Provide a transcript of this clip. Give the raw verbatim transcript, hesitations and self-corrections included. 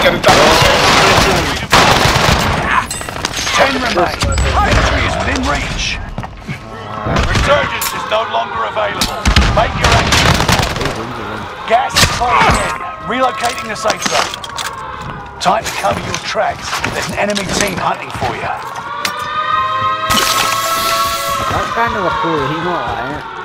get it done. Ten remain. Victory is within reach. Resurgence is no longer available. Make your exit. Gas is closing in. Relocating the safe zone. Time to cover your tracks. There's an enemy team hunting for you. That's kind of a cool hero, right?